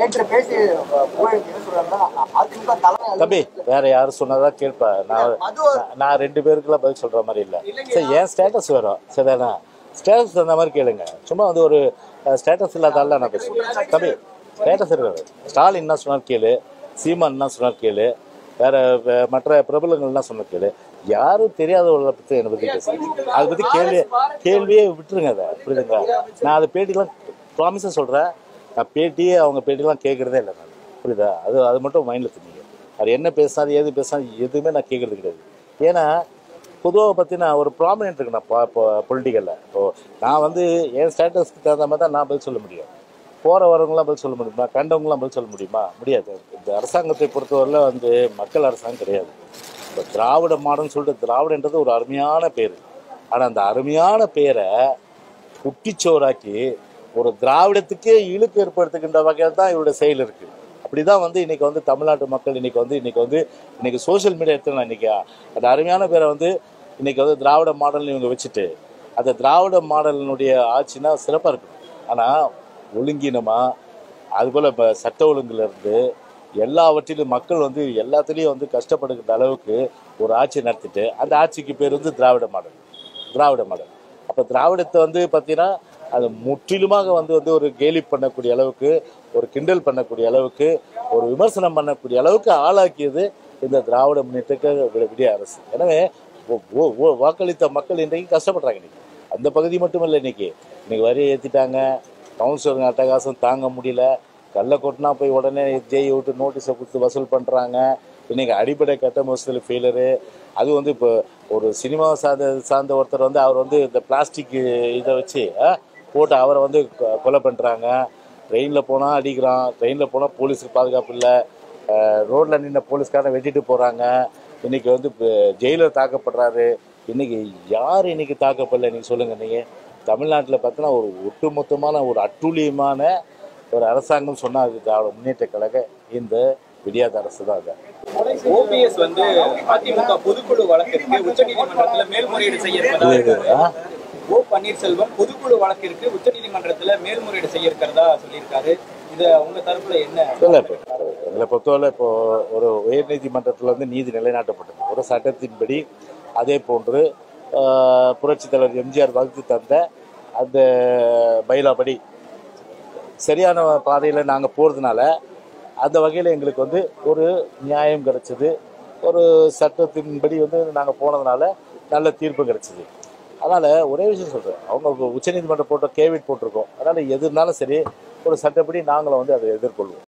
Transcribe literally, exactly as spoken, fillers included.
தம்பி வேற யாரும் சொன்னதான் கேட்பா. நான் நான் ரெண்டு பேருக்குலாம் பதில் சொல்ற மாதிரி இல்லை. சரி, ஏன் ஸ்டேட்டஸ் வரும் சரிதானா? ஸ்டேட்டஸ் அந்த மாதிரி கேளுங்க. சும்மா வந்து ஒரு ஸ்டேட்டஸ் இல்லாதால நான் பேசுவேன். தம்பி ஸ்டேட்டஸ் இருக்காது. ஸ்டாலின் என்ன சொன்னார் கேளு, சீமான் என்ன சொன்னார் கேளு, வேற மற்ற பிரபலங்கள் என்ன சொன்ன கேளு. யாரும் தெரியாதவர்களை பற்றி என்னை பற்றி பேசுறேன். அதை பற்றி கேள்வி கேள்வியே விட்டுருங்க. அதை புரியுதுங்களா? நான் அதை பேட்டிலாம் ப்ராமிஸாக சொல்கிறேன். நான் பேட்டியே அவங்க பேட்டிலாம் கேட்குறதே இல்லை. நான் புரியுதா? அது அது மட்டும் மைண்டில் தெரிஞ்சுங்க. அது என்ன பேசினாது ஏது பேசினாது எதுவுமே நான் கேட்குறது கிடையாது. ஏன்னா பொதுவாக பற்றி நான் ஒரு ப்ராமினென்ட் இருக்கு. நான் இப்போ பொலிட்டிக்கலில் இப்போ நான் வந்து என் ஸ்டேட்டஸ்க்கு தகுந்த மாதிரி தான் நான் பதில் சொல்ல முடியும். போகிற வரவங்களாம் பதில் சொல்ல முடியுமா? கண்டவங்களாம் பதில் சொல்ல முடியுமா? முடியாது. இந்த அரசாங்கத்தை பொறுத்தவரையில் வந்து மக்கள் அரசாங்கம் கிடையாது. இப்போ திராவிட மாடல்னு சொல்லிட்டு திராவிடன்றது ஒரு அருமையான பேர். ஆனால் அந்த அருமையான பேரை குட்டிச்சோறாக்கி ஒரு திராவிடத்துக்கே இழுக்கு ஏற்படுத்துகின்ற வகையில் தான் இவருடைய செயல் இருக்குது. அப்படி தான் வந்து இன்றைக்கி வந்து தமிழ்நாட்டு மக்கள் இன்றைக்கி வந்து இன்றைக்கி வந்து இன்றைக்கி சோஷியல் மீடியா எடுத்துக்கலாம். இன்றைக்கி அந்த அருமையான பேரை வந்து இன்றைக்கி வந்து திராவிட மாடல்னு இவங்க வச்சுட்டு அந்த திராவிட மாடலினுடைய ஆட்சினா சிறப்பாக இருக்குது. ஆனால் ஒழுங்கினமாக அதுபோல் இப்போ சட்ட ஒழுங்குலேருந்து எல்லாவற்றிலும் மக்கள் வந்து எல்லாத்துலேயும் வந்து கஷ்டப்படுகிற அளவுக்கு ஒரு ஆட்சி நடத்திட்டு அந்த ஆட்சிக்கு பேர் வந்து திராவிட மாடல். திராவிட மாடல் அப்போ திராவிடத்தை வந்து பார்த்தீங்கன்னா அது முற்றிலுமாக வந்து வந்து ஒரு கேலி பண்ணக்கூடிய அளவுக்கு, ஒரு கிண்டல் பண்ணக்கூடிய அளவுக்கு, ஒரு விமர்சனம் பண்ணக்கூடிய அளவுக்கு ஆளாக்கியது இந்த திராவிட முன்னேற்ற விடிய அரசு. எனவே வாக்களித்த மக்கள் இன்றைக்கு கஷ்டப்படுறாங்க. இன்னைக்கு அந்த பகுதி மட்டும் இல்லை. இன்னைக்கு இன்னைக்கு வரி ஏற்றிட்டாங்க. கவுன்சிலருங்க அட்டகாசம் தாங்க முடியல. கள்ள கொட்டினா போய் உடனே ஜெய் விட்டு நோட்டீஸை கொடுத்து வசூல் பண்ணுறாங்க. இன்றைக்கி அடிப்படை கட்டண வசூல் ஃபெயிலரு. அது வந்து இப்போ ஒரு சினிமா சார்ந்த சார்ந்த ஒருத்தர் வந்து அவர் வந்து இந்த பிளாஸ்டிக் இதை வச்சு போட்டு அவரை வந்து கொலை பண்ணுறாங்க. ட்ரெயினில் போனால் அடிக்கிறான். ட்ரெயினில் போனால் போலீஸுக்கு பாதுகாப்பு இல்லை. ரோட்டில் நின்ற போலீஸ்காரனை வெட்டிட்டு போகிறாங்க. இன்றைக்கி வந்து ஜெயிலர் தாக்கப்படுறாரு. இன்றைக்கி யார் இன்றைக்கி தாக்கப்படல நீங்கள் சொல்லுங்கள். நீங்கள் தமிழ்நாட்டில் பார்த்தீங்கன்னா ஒரு ஒட்டுமொத்தமான ஒரு அட்டூழியமான ஒரு அரசாங்கம் சொன்னால் அது திராவிட முன்னேற்ற கழக இந்த விடியாத அரசு தான். அது ஓபிஎஸ் வந்து அதிமுக பொதுக்குழு வழக்கிற்கு உச்சநீதிமன்றத்தில் மேல்முறையீடு செய்ய ஓ பன்னீர்செல்வம் பொதுக்குழு வழக்கிற்கு உச்சநீதிமன்றத்தில் மேல்முறையீடு செய்ய இருக்கிறதா சொல்லியிருக்காரு. இது உங்க தரப்புல என்ன? இல்லை, இப்போ எங்களை பொறுத்தவரை இப்போ ஒரு உயர் நீதிமன்றத்தில் வந்து நீதி நிலைநாட்டப்பட்டது ஒரு சட்டத்தின்படி. அதே போன்று புரட்சித் தலைவர் எம்ஜிஆர் வகுத்து தந்த அந்த பைலாபடி சரியான பாதையில் நாங்கள் போகிறதுனால அந்த வகையில் எங்களுக்கு வந்து ஒரு நியாயம் கிடைச்சிது. ஒரு சட்டத்தின்படி வந்து நாங்கள் போனதுனால நல்ல தீர்ப்பு கிடைச்சிது. அதனால் ஒரே விஷயம் சொல்கிறேன், அவங்க உச்சநீதிமன்றம் போட்ட கேவிட் போட்டிருக்கோம். அதனால் எது இருந்தாலும் சரி ஒரு சட்டப்படி நாங்களும் வந்து அதை எதிர்கொள்வோம்.